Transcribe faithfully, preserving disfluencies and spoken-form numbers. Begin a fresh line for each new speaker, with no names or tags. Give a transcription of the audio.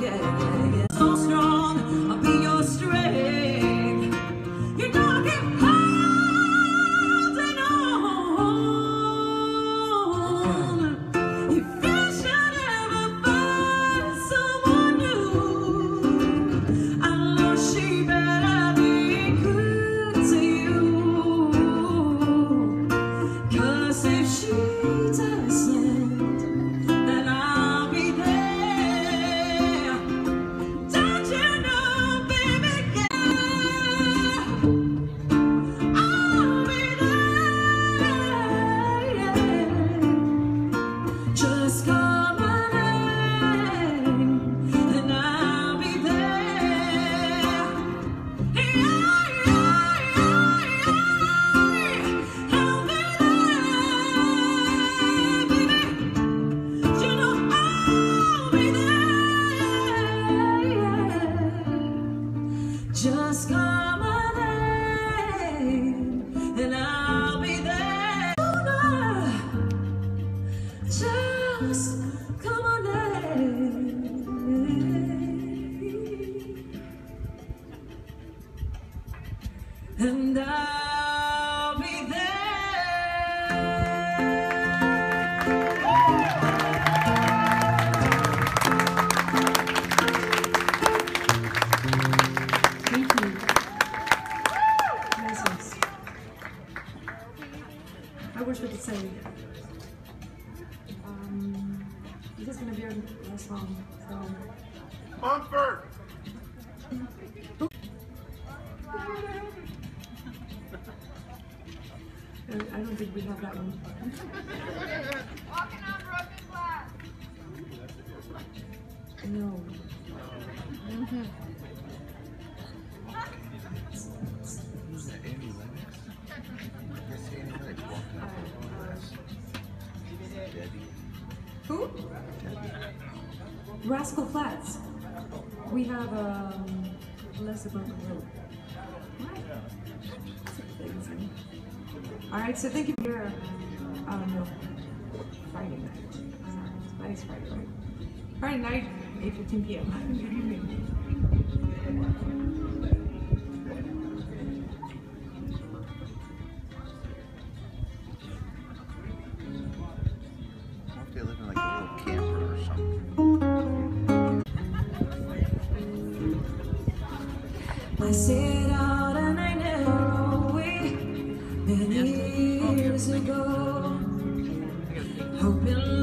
So strong, I'll be your strength. You gotta keep holding on. If you should ever find someone new, I know she better be good to you. 'Cause if she doesn't, then I'll be there. Don't you know, baby girl, I'll be there. Just call my name, and I'll be there. Yeah, yeah, yeah, yeah. I'll be there, baby. You know I'll be there. Just call my name, and I'll be there. Just call my name, and I'll be there.
Thank you. Yes, yes. I wish we could say, um, this is gonna be our last song, so.
Comfort!
I I don't think we have that one.
Walking on broken glass.
No. Who? Rascal Flatts. We have um, Leslie Broken Road. All right, so thank you for your, I don't know, Friday night. Uh, Friday's Friday, right? Friday night, eight fifteen p m
What if they live in like a little camper or something?
I set out on a narrow way many years ago, hoping